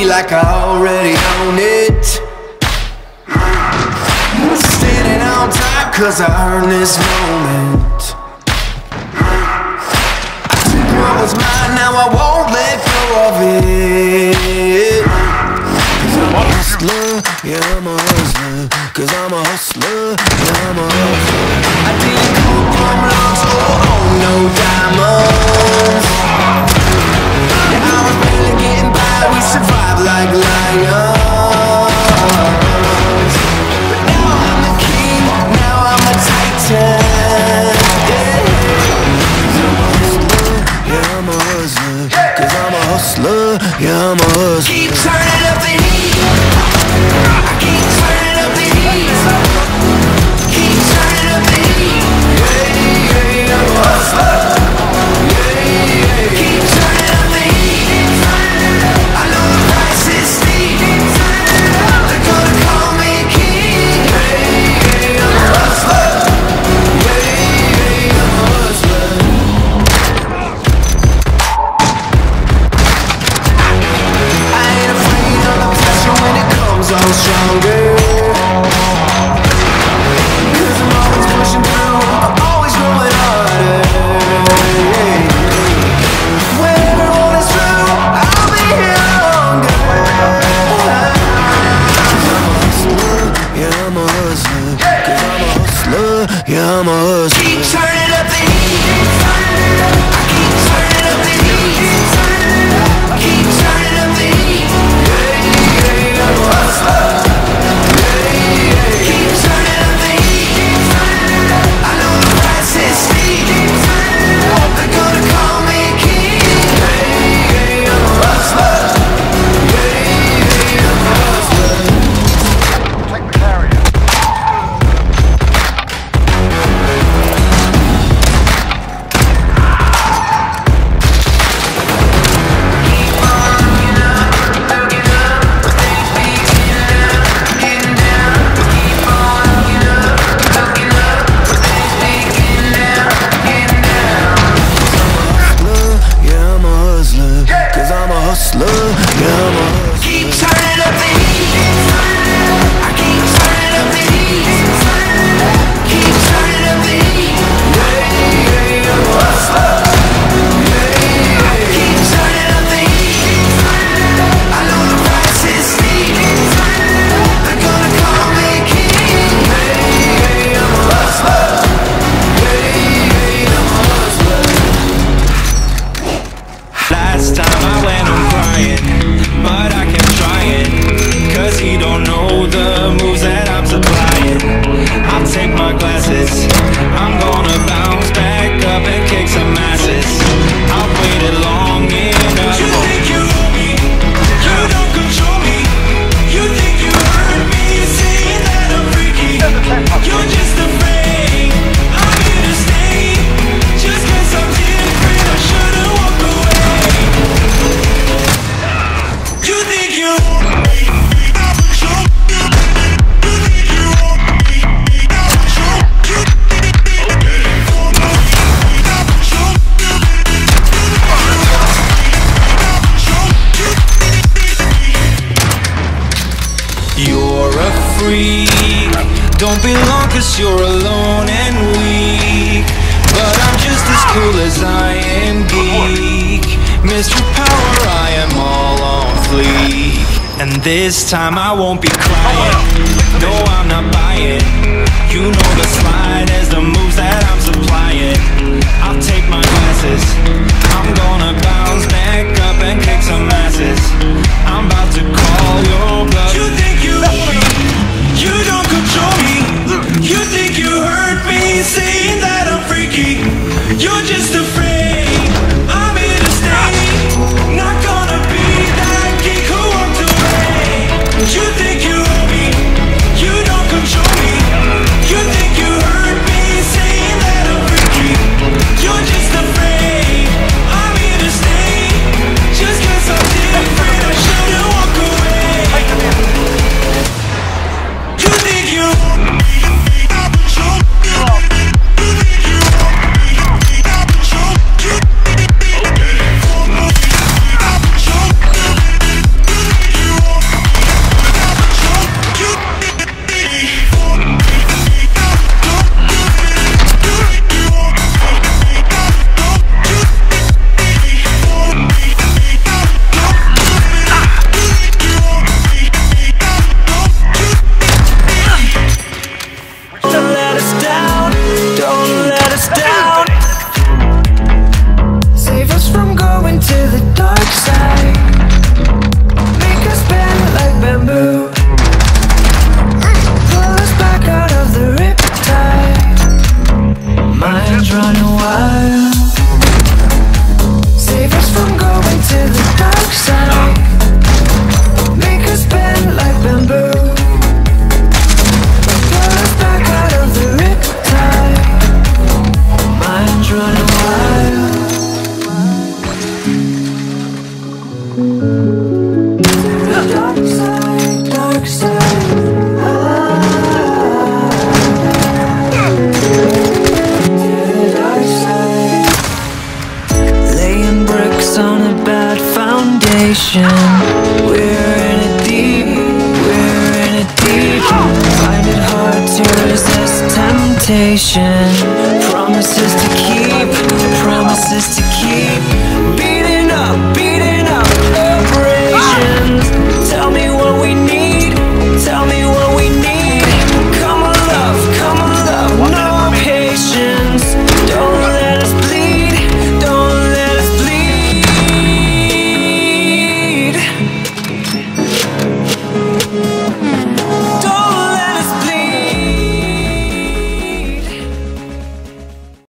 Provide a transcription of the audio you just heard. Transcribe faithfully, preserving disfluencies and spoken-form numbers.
like I already own it. Standing on top cause I earned this moment. I took what was mine, now I won't let go of it. Cause I'm a hustler, yeah I'm a hustler. Cause I'm a hustler, yeah I'm a hustler. I didn't come from lungs or own no diamonds. Yeah, I was barely getting by, we survived like lions. But now I'm the king, now I'm a titan. Yeah, I'm a hustler, cause I'm a hustler, yeah I'm a hustler. Keep turning up the heat, I keep turning up the heat, keep turning up the heat. Yeah, yeah, I'm a hustler. Yeah, yeah, keep turning up the heat. I know the price is steep. They're gonna call me king. Yeah, yeah, I'm a hustler. Yeah, yeah, I'm a hustler. I ain't afraid of the pressure when it comes on stronger. Cause I'm always pushing through, I'm always going harder. When everyone is through, I'll be here longer. Yeah, I'm a hustler, cause I'm a hustler, yeah I'm a hustler. Keep turning up the heat, I keep turning up the heat, keep turning up the heat. Yeah, yeah, I'm a hustler. Yeah, yeah, keep turning up the heat. I know the price is steep. They're gonna call me king. Yeah, yeah, I'm a hustler. Yeah, yeah, I'm a hustler. Take the carrier. Yeah, I'm a hustler, cause I'm a hustler, yeah I'm a hustler. Keep turning up the heat, I keep turning up the heat, keep turning up the heat. Yeah, yeah, I'm a hustler. Yeah, yeah, keep turning up the heat. I know the price is steep. They're gonna call me king. Yeah, yeah, I'm a hustler. Yeah, yeah, I'm a hustler. Last time I went on crying, but I kept trying. Cause he don't know the moves that I'm supplying. I'll take my glasses, I'm gonna bounce back up and kick some asses. I've waited long enough. You think you own me, you don't control me. You think you heard me saying that I'm freaky. You're just afraid, I'm here to stay. Just cause I'm different, I should've walked away. You think you own me, I'll control you. You think you own me, I'll control you. Okay, I'll control you. I'll control you. You're a freak, don't belong cause you're alone and weak. But I'm just as cool as I am geek. Mister Power, I am all on fleek. And this time I won't be crying. No, I'm not buying. You know the slide as the moves that I'm supplying. I'll take my glasses, I'm gonna bounce back up and kick some asses. I'm about to call your bluff. You think you own me, you don't control me. You think you heard me saying that I'm freaky. You're just afraid, I'm here to stay. Not gonna be that geek who walked away. You think you own me, you don't control me. You think you heard me saying that I'm freaky. You're just afraid. dark side. Make us bend like bamboo. Pull us back out of the riptide. Minds running wild. Save us from going to the dark side. Make us bend like bamboo. Pull us back out of the riptide. Minds running wild. The dark side, dark side. On a bad foundation, we're in it deep, we're in it deep. Find it hard to resist temptation, promises to keep.